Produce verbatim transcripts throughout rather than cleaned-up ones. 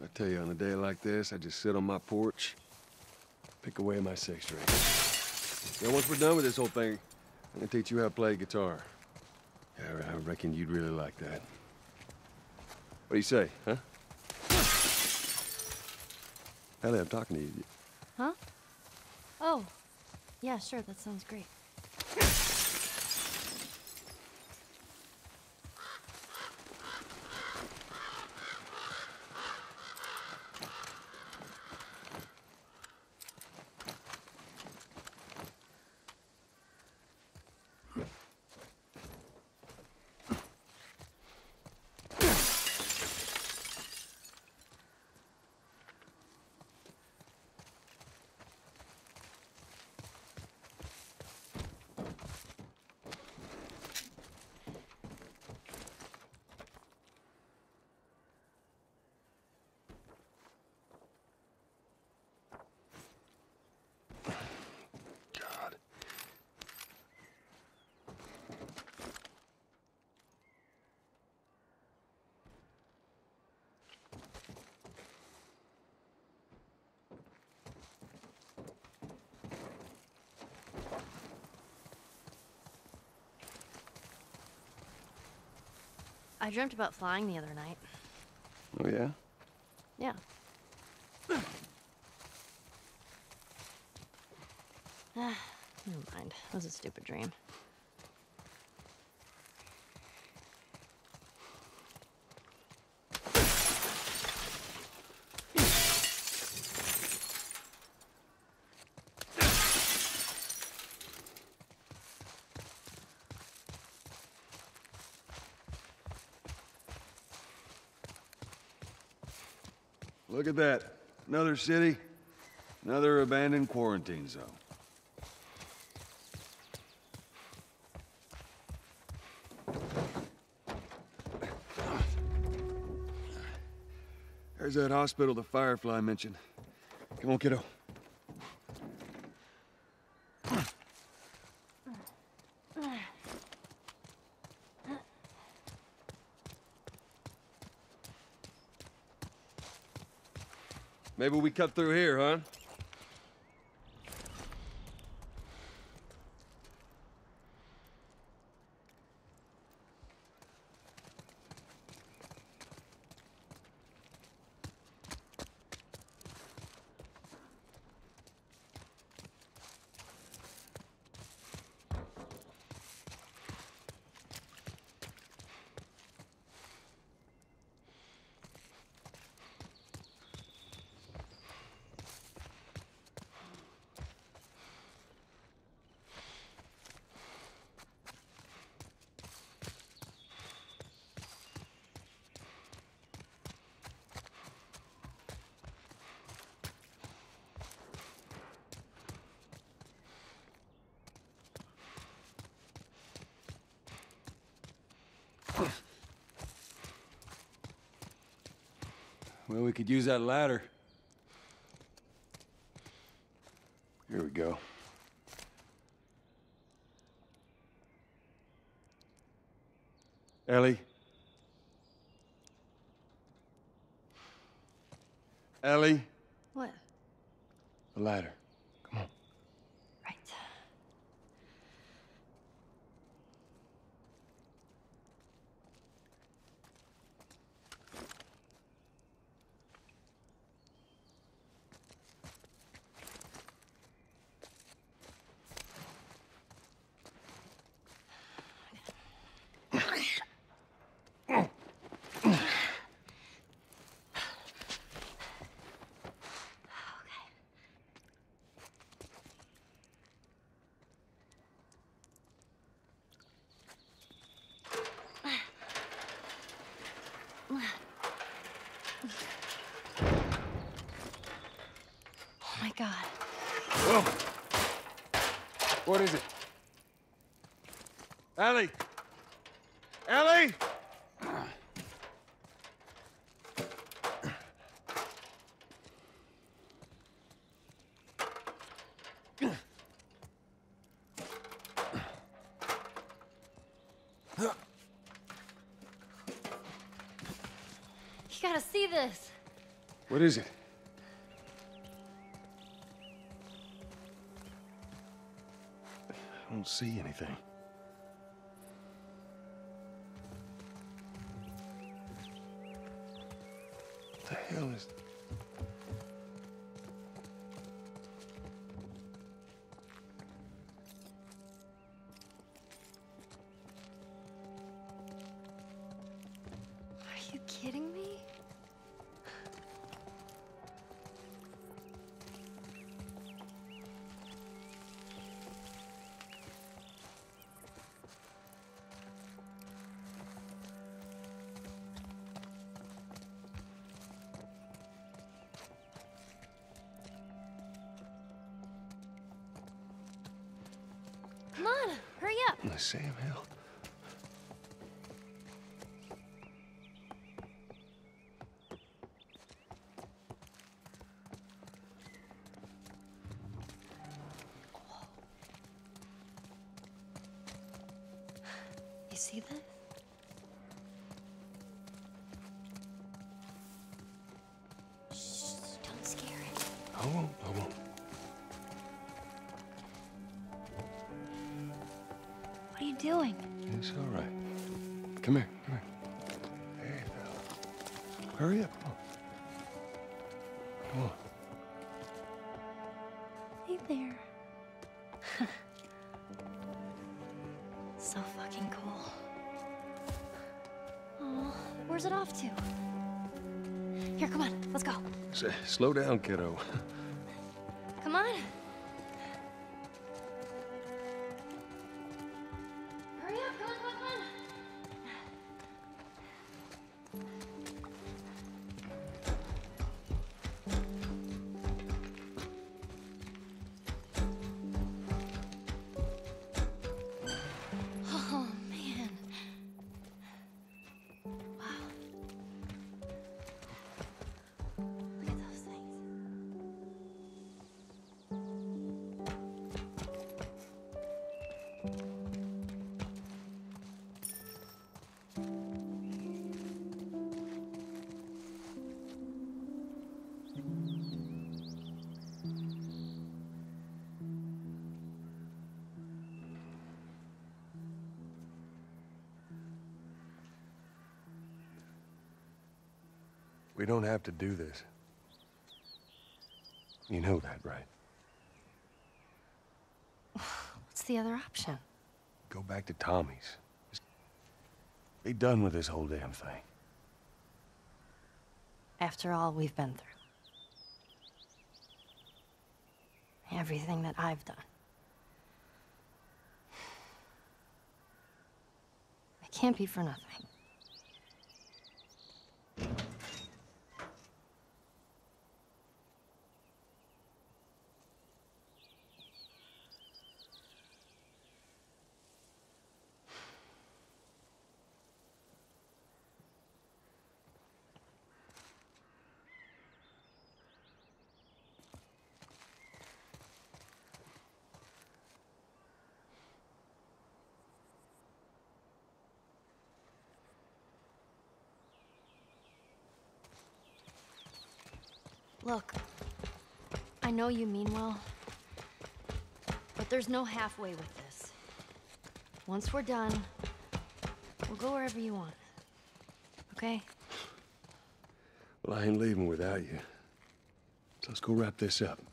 I tell you, on a day like this, I just sit on my porch, pick away at my six string. Then once we're done with this whole thing, I'm gonna teach you how to play guitar. Yeah, I reckon you'd really like that. What do you say, huh? Ellie, I'm talking to you. Huh? Oh, yeah, sure, that sounds great. God. I dreamt about flying the other night. Oh, yeah? Yeah. Ah, never mind. It was a stupid dream. Look at that. Another city, another abandoned quarantine zone. There's that hospital the Firefly mentioned. Come on, kiddo. Maybe we cut through here, huh? Well, we could use that ladder. Here we go. Ellie? Ellie? What? The ladder. Come on. Right. Oh my God. Whoa! What is it? Ellie! Ellie! You gotta see this. What is it? I don't see anything. What the hell is... Are you kidding me? Come on, hurry up. The Sam Hill. You see this? Shh, don't scare it. I won't, I won't. What are you doing? It's all right. Come here, come here. Hey, fella. Hurry up, come on. Come on. Hey there. So fucking cool. Oh, where's it off to? Here, come on, let's go. Say, slow down, kiddo. Come on. Hurry up, come on, come on, come on. Oh, man. Wow. Look at those things. We don't have to do this. You know that, right? What's the other option? Go back to Tommy's. Just be done with this whole damn thing. After all we've been through. Everything that I've done. It can't be for nothing. Look, I know you mean well, but there's no halfway with this. Once we're done, we'll go wherever you want, okay? Well, I ain't leaving without you. So let's go wrap this up.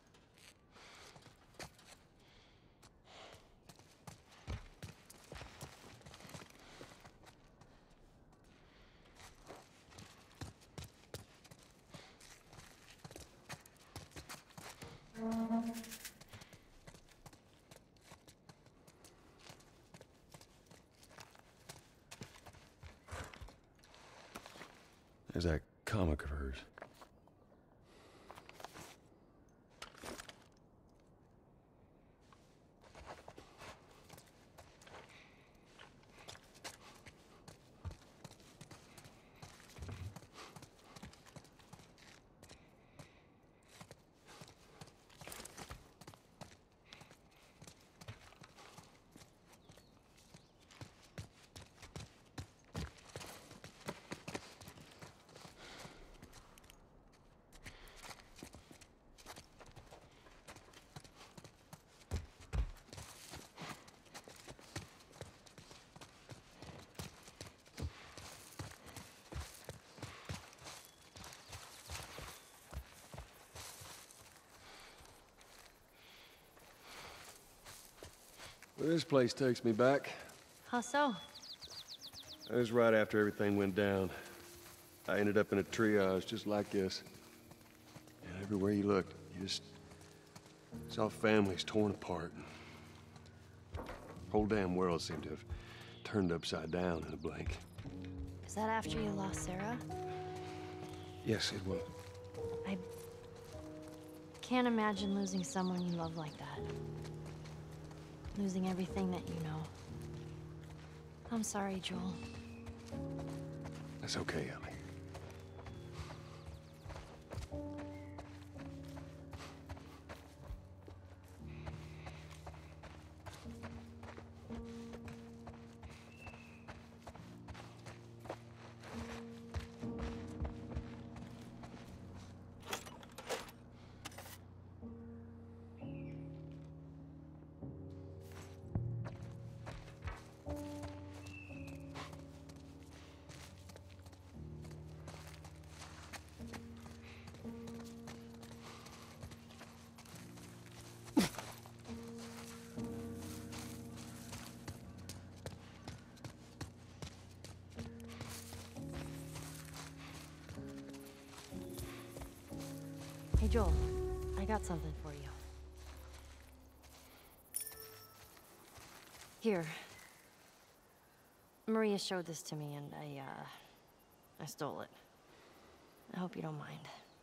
There's that comic of hers. Well, this place takes me back. How so? It was right after everything went down. I ended up in a triage just like this. And everywhere you looked, you just saw families torn apart. The whole damn world seemed to have turned upside down in a blink. Is that after you lost Sarah? Yes, it was. I can't imagine losing someone you love like that. Losing everything that you know. I'm sorry, Joel. That's okay, Ellie. Hey, Joel. I got something for you. Here. Maria showed this to me, and I, uh... I stole it. I hope you don't mind.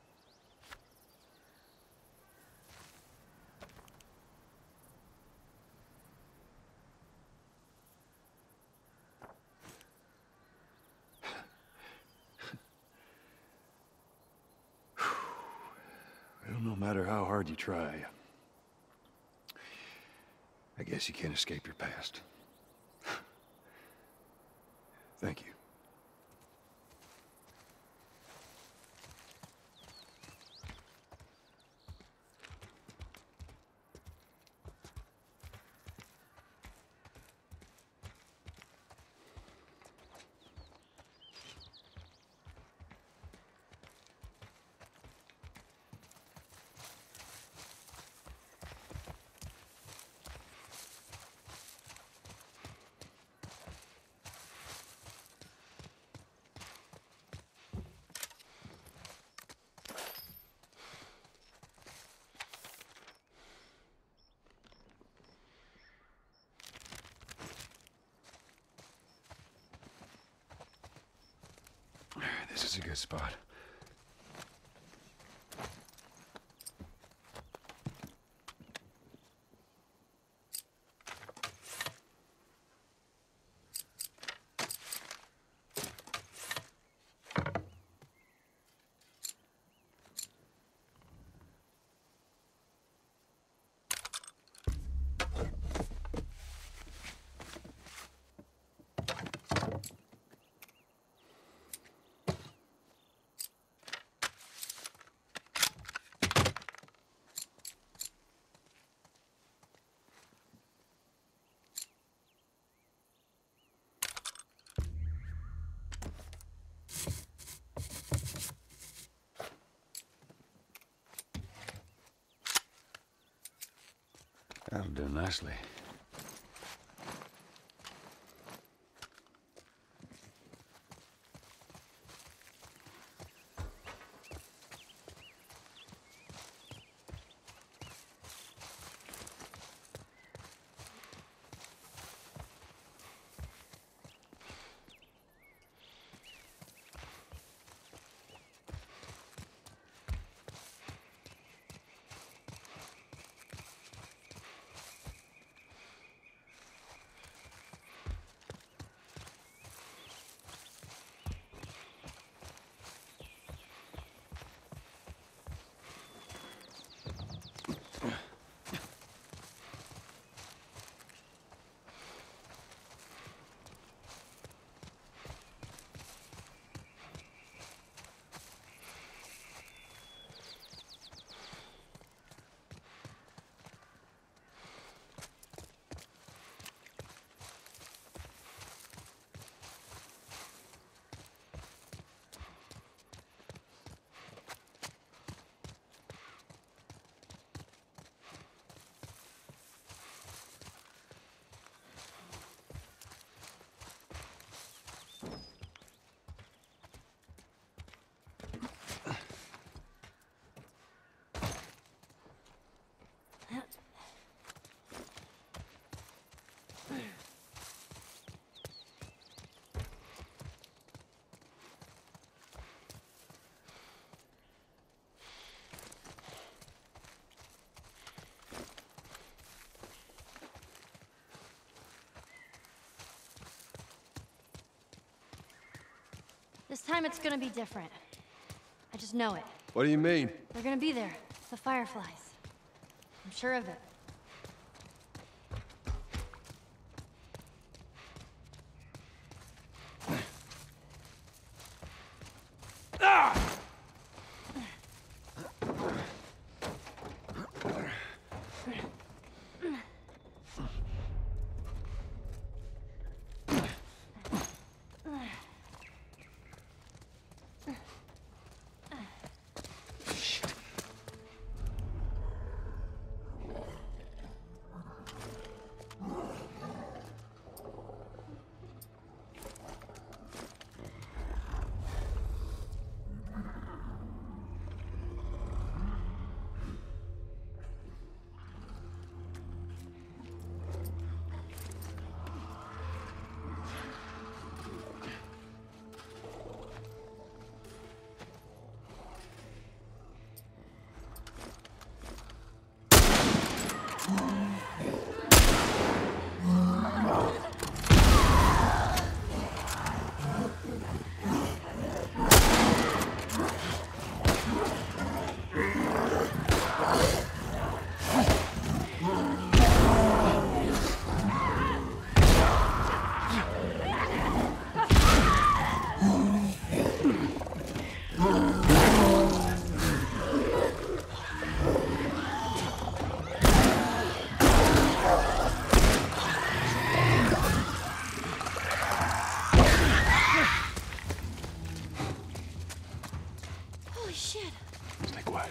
Well, no matter how hard you try, I guess you can't escape your past. Thank you. This is a good spot. That'll do nicely. This time it's gonna be different. I just know it. What do you mean? They're gonna be there. The Fireflies. I'm sure of it. Holy shit. Stay quiet.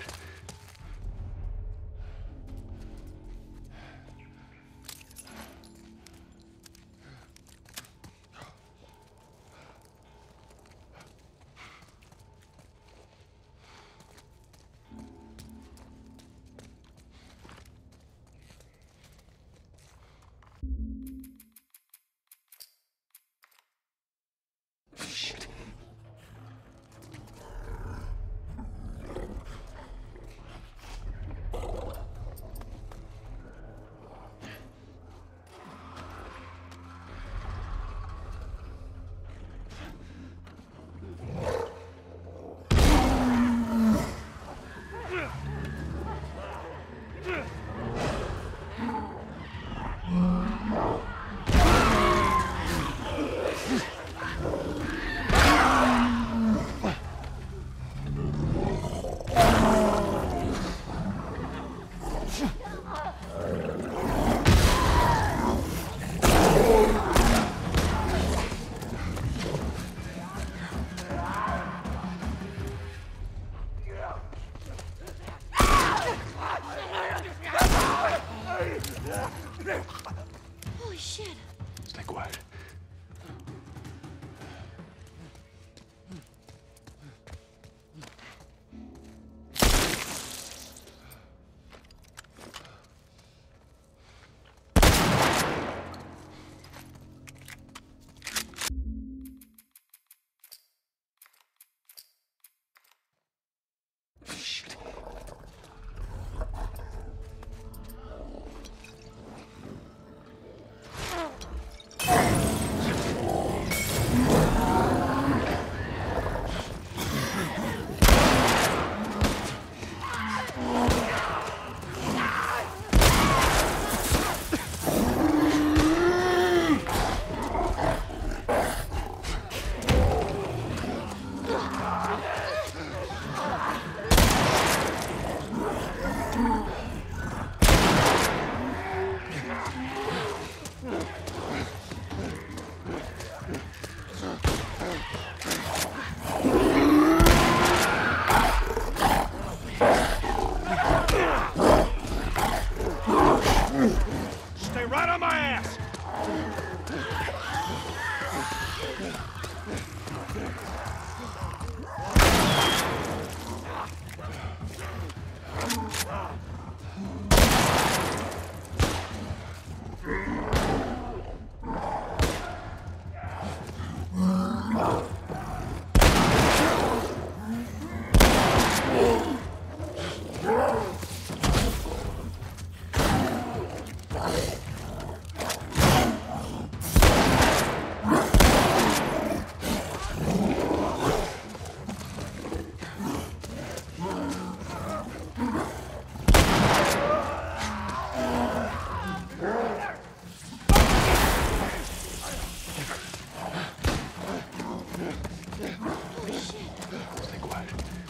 Stay quiet.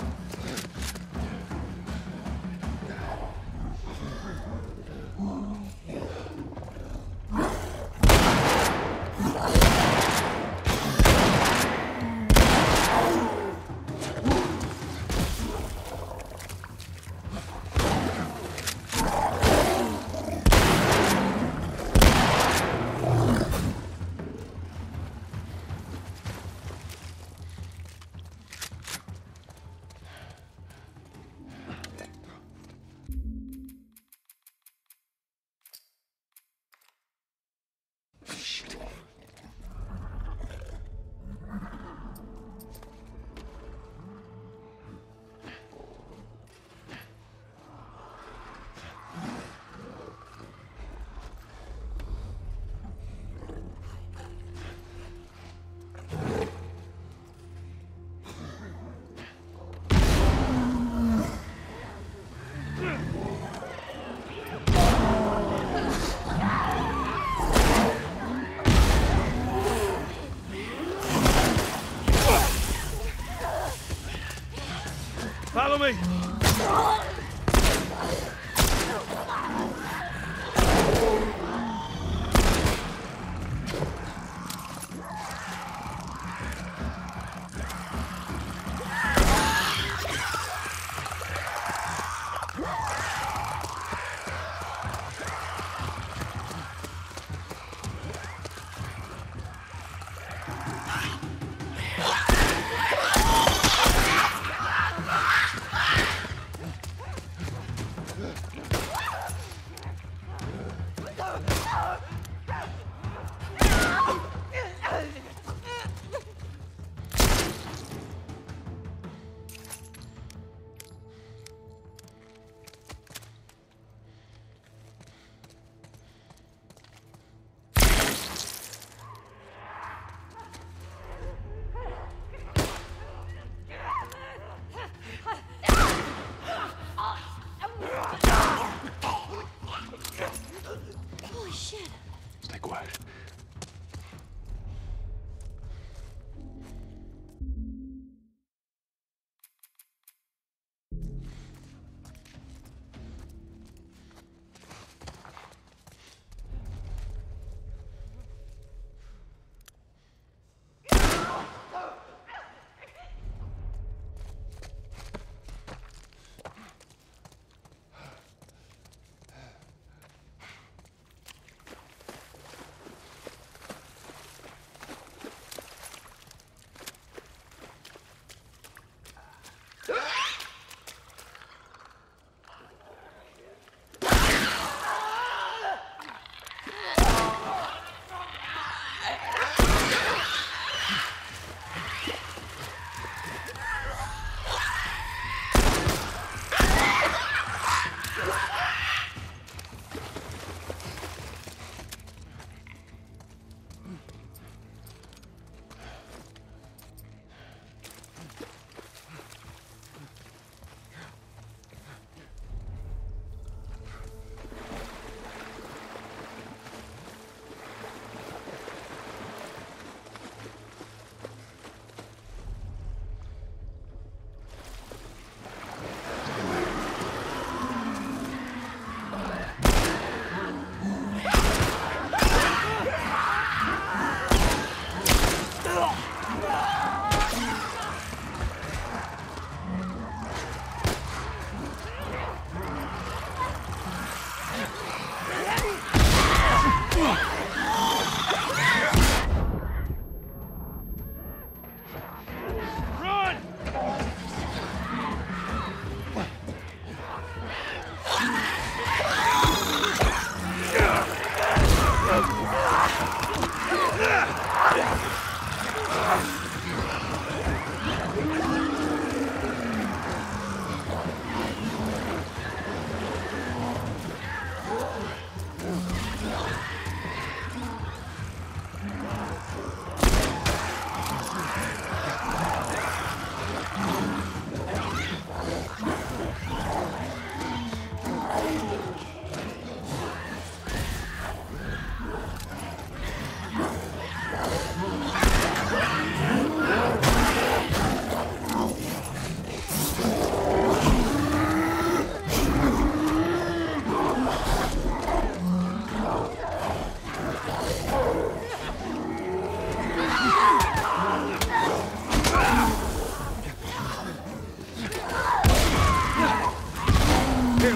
Follow me!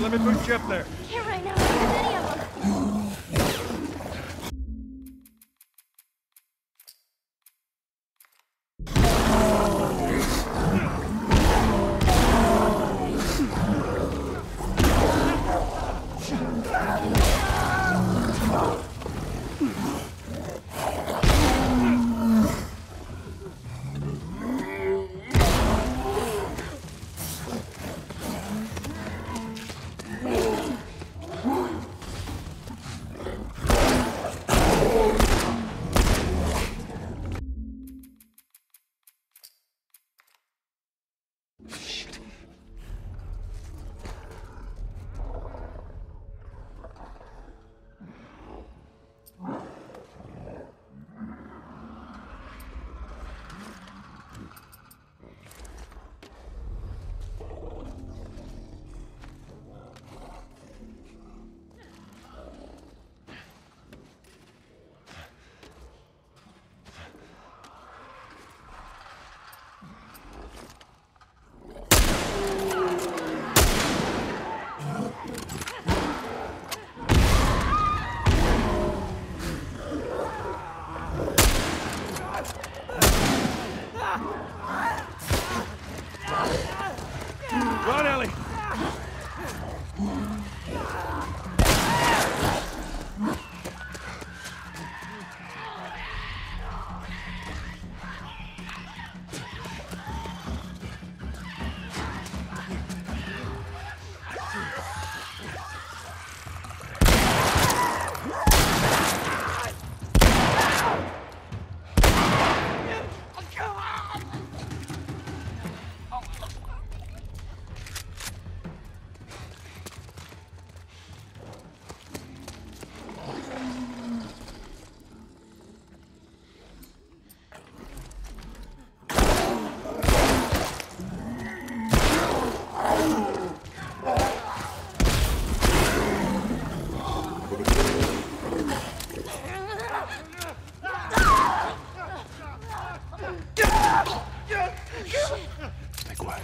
let me put you up there. Can't right now. There's any of them. Run, Ellie! Stay quiet.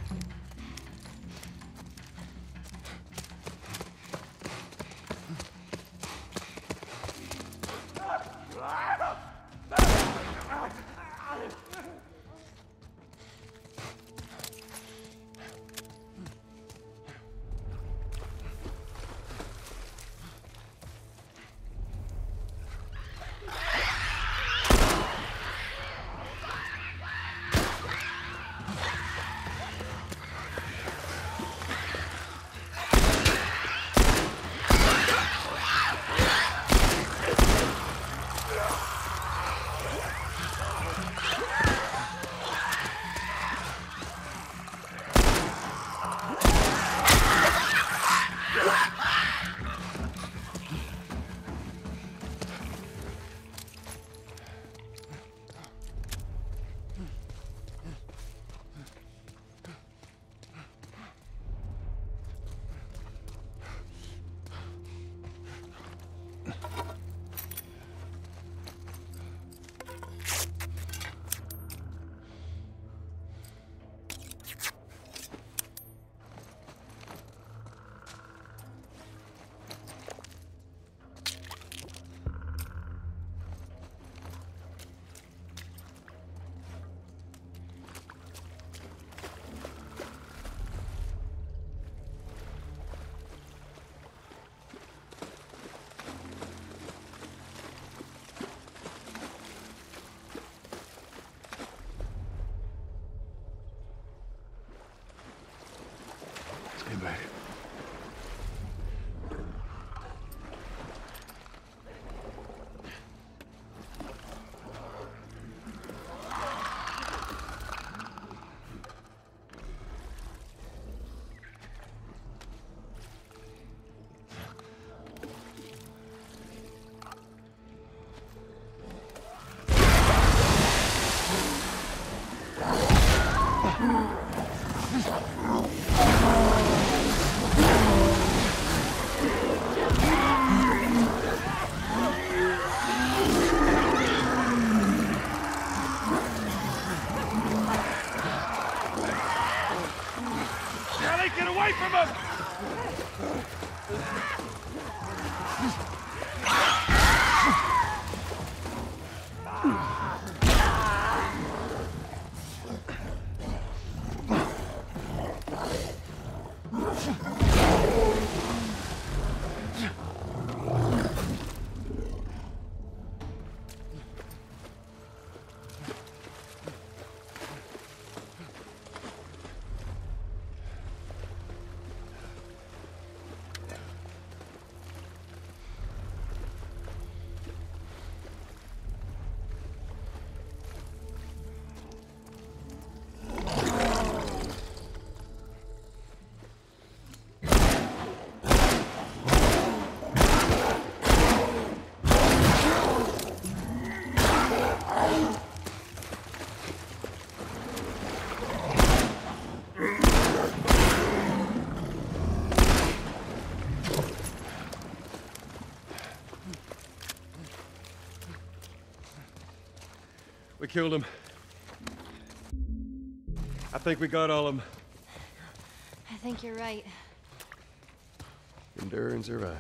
Stay back. Ellie, get away from him! killed him. I think we got all of them. I think you're right. Endure and survive.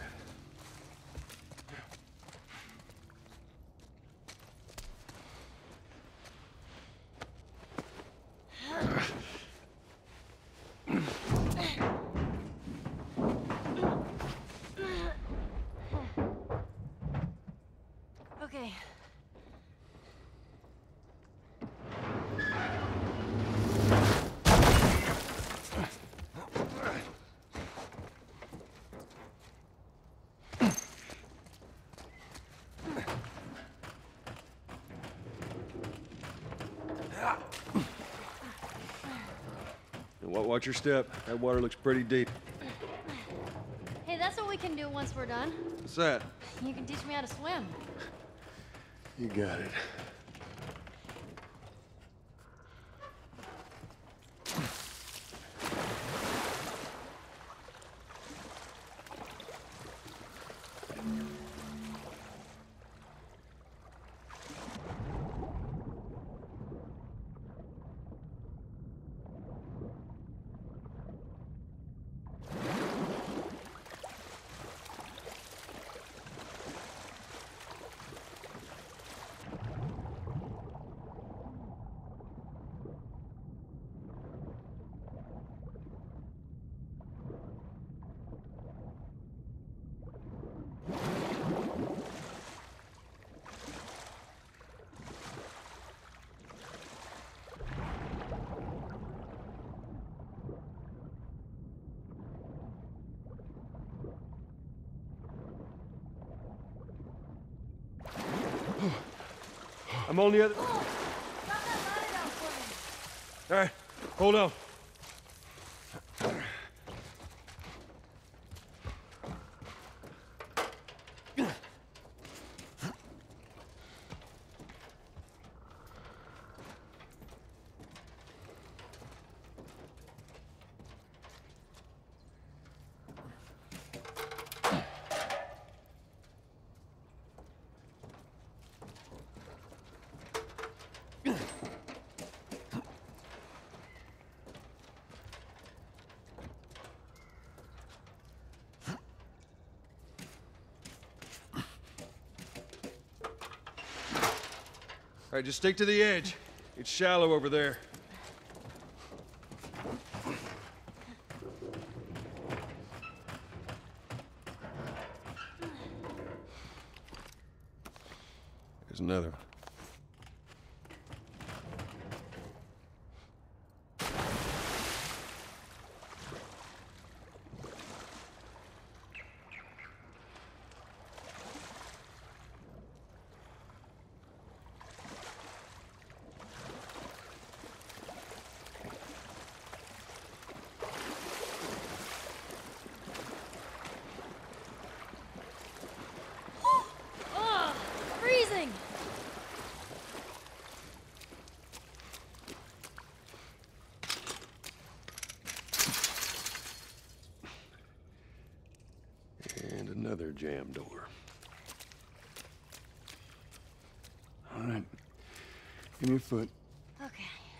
Okay. Watch your step. That water looks pretty deep. Hey, that's what we can do once we're done. What's that? You can teach me how to swim. You got it. I'm on the other... Oh, drop that ladder down for me. All right, hold on. All right, just stick to the edge. It's shallow over there. There's another one. Oh, freezing! And another jam door. All right. Give me your foot. Okay.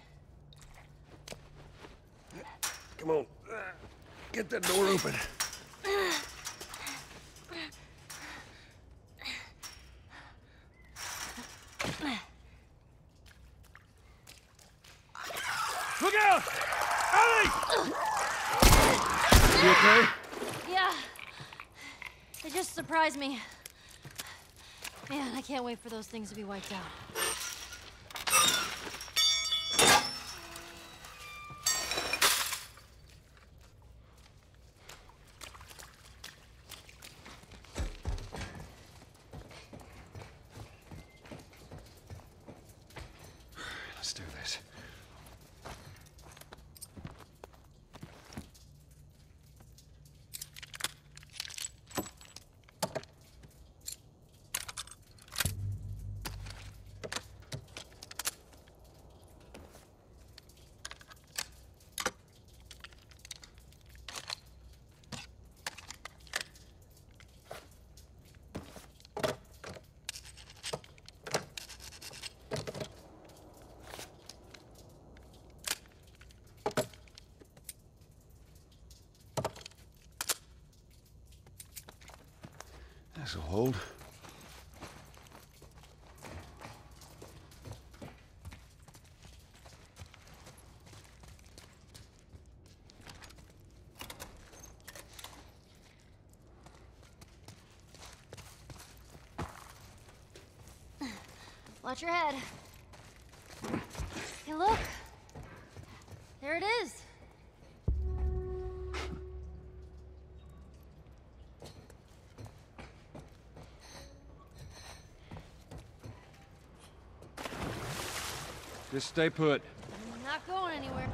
Come on. Get that door open. Look out! Ellie! You okay? Yeah. They just surprised me. Man, I can't wait for those things to be wiped out. Let's do this. This'll hold. Watch your head. Hey, look. There it is. Just stay put. I'm not going anywhere.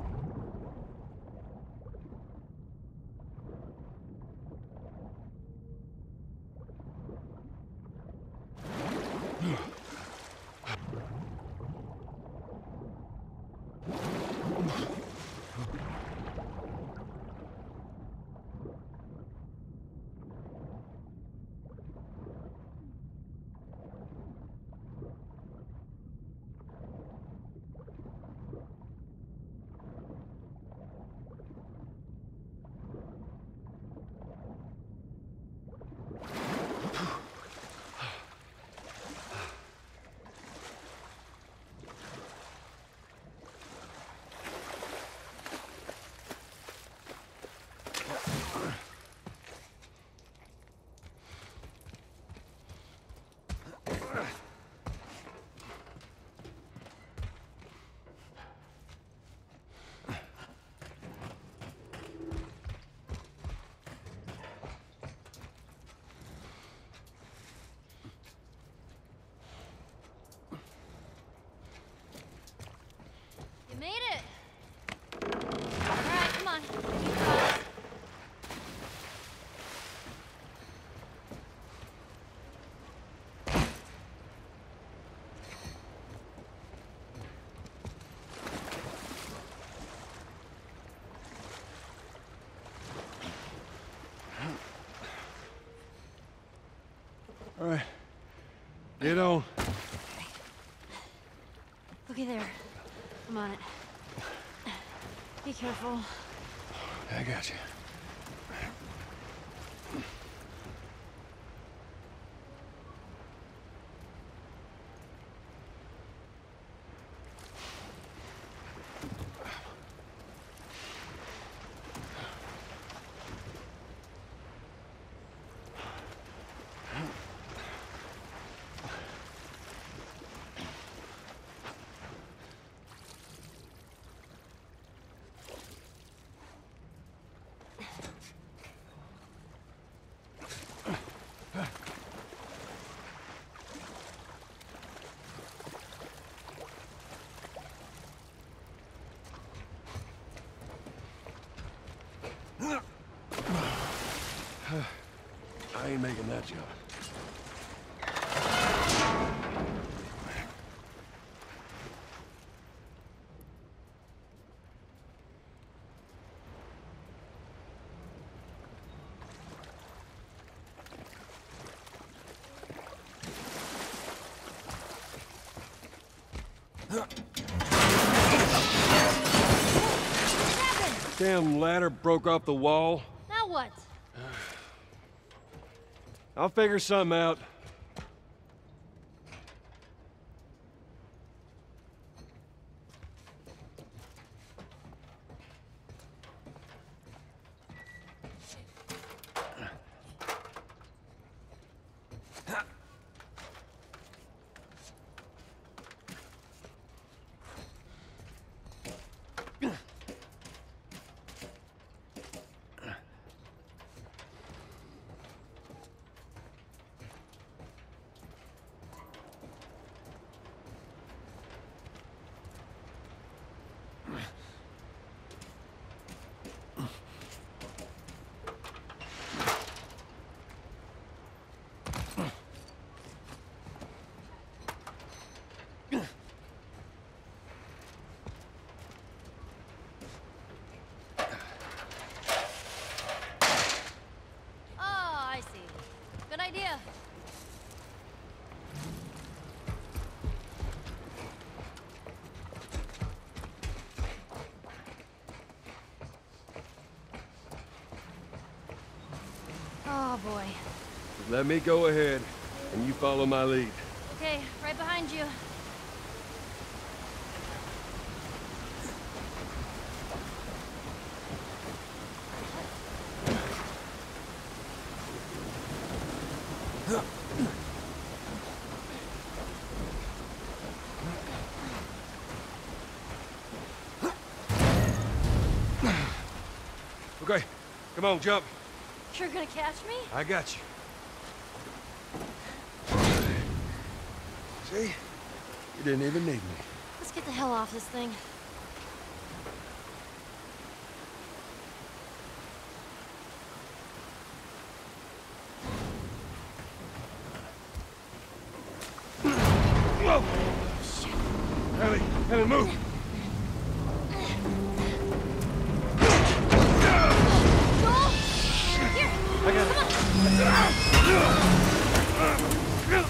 You made it. All right, come on. Keep going. All right. Get on. Okay, there. I'm on it. Be careful. I got you. I ain't making that jump. Damn ladder broke off the wall. Now what? I'll figure something out. Oh boy. Let me go ahead, and you follow my lead. Okay, right behind you. Okay, come on, jump. You're gonna catch me? I got you. See? You didn't even need me. Let's get the hell off this thing. Whoa! Shit. Ellie, Ellie, move! Joel! Here! I got it.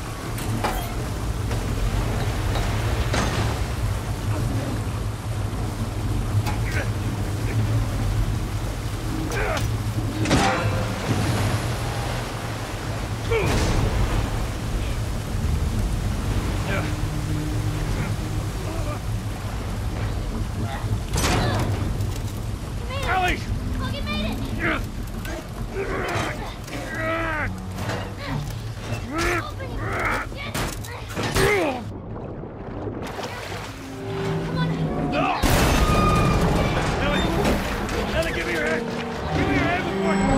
Ellie! Logan made it! Open it! Get- Come on! Ellie! Ellie, give me your hand! Give me your hand before you...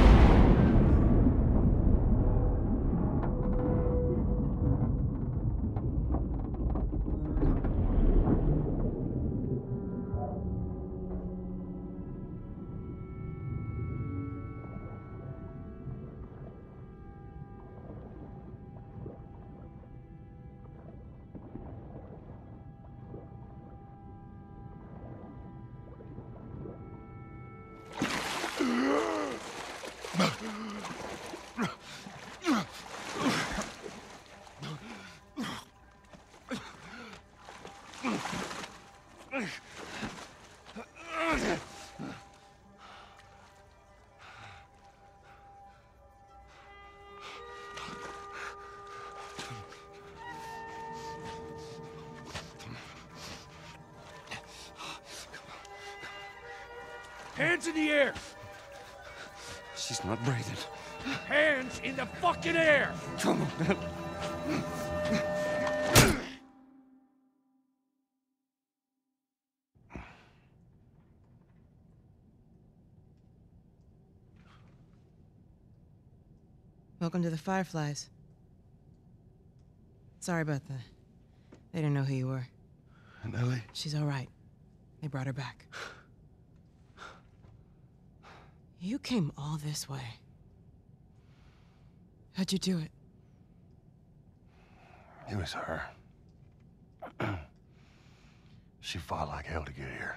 Hands in the air! She's not breathing. Hands in the fucking air! Come on, man. Welcome to the Fireflies. Sorry about that. They didn't know who you were. And Ellie? She's all right. They brought her back. You came all this way. How'd you do it? It was her. She fought like hell to get here.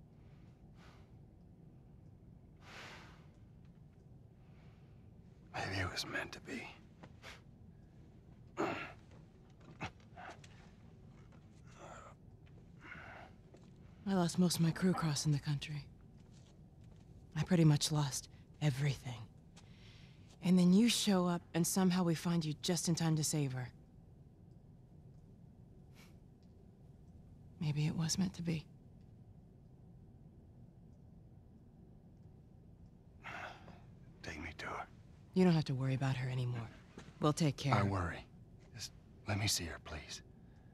Maybe it was meant to be. I lost most of my crew crossing the country. I pretty much lost everything. And then you show up, and somehow we find you just in time to save her. Maybe it was meant to be. Take me to her. You don't have to worry about her anymore. We'll take care I of her. worry. Just let me see her, please.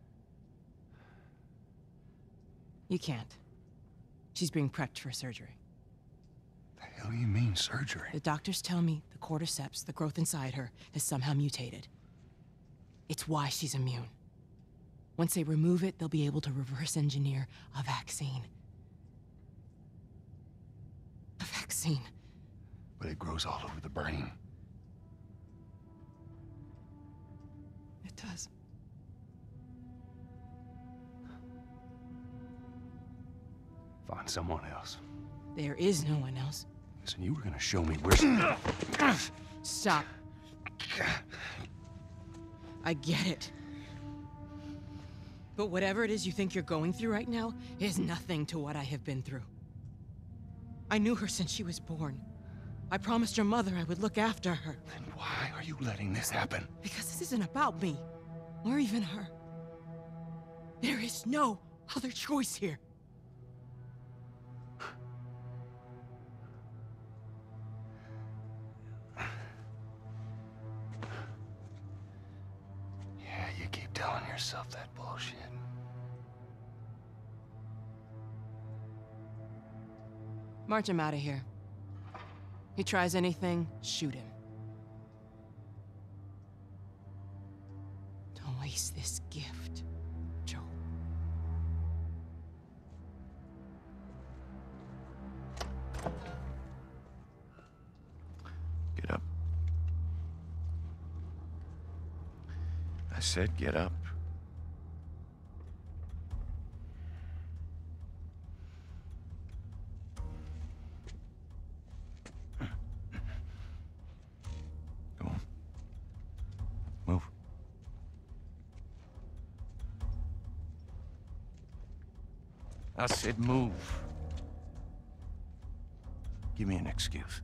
You can't. She's being prepped for surgery. The hell do you mean, surgery? The doctors tell me the cordyceps, the growth inside her, has somehow mutated. It's why she's immune. Once they remove it, they'll be able to reverse engineer a vaccine. A vaccine. But it grows all over the brain. It does. Find someone else. There is no one else. Listen, you were gonna show me where she... Stop. I get it. But whatever it is you think you're going through right now is nothing to what I have been through. I knew her since she was born. I promised your mother I would look after her. Then why are you letting this happen? Because this isn't about me, or even her. There is no other choice here. Yeah, you keep telling yourself that bullshit. March him out of here. He tries anything, shoot him. Don't waste this gift, Joe. Get up. I said get up. Go on. Move. I said move. Give me an excuse.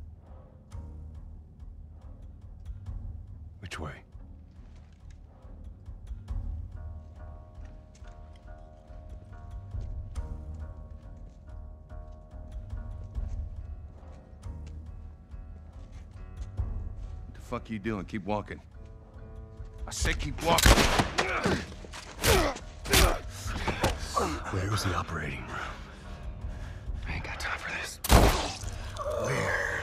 Which way? What the fuck are you doing? Keep walking. I said keep walking. Where was the operating room? I ain't got time for this. Where?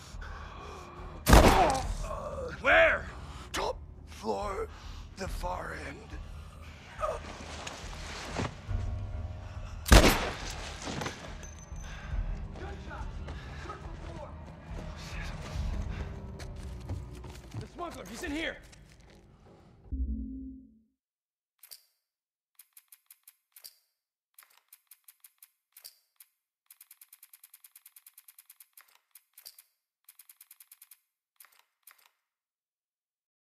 Where? Top floor, the far end. The smuggler, he's in here!